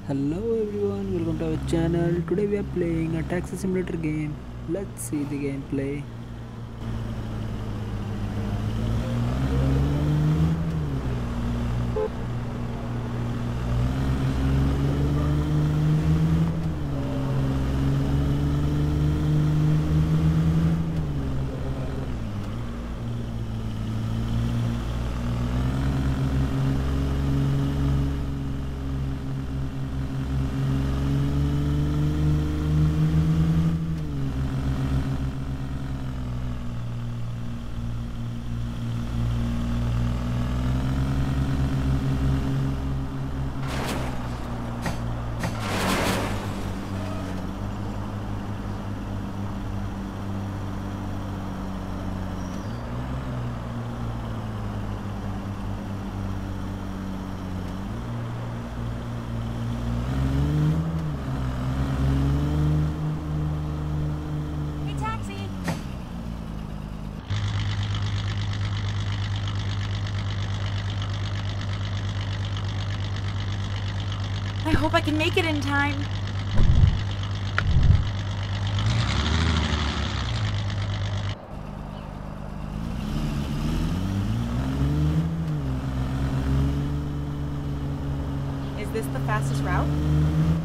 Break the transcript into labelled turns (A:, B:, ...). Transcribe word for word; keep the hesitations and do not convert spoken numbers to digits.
A: Hello everyone, welcome to our channel. Today we are playing a taxi simulator game. Let's see the gameplay.
B: Hey, taxi! I hope I can make it in time. Is this the fastest route?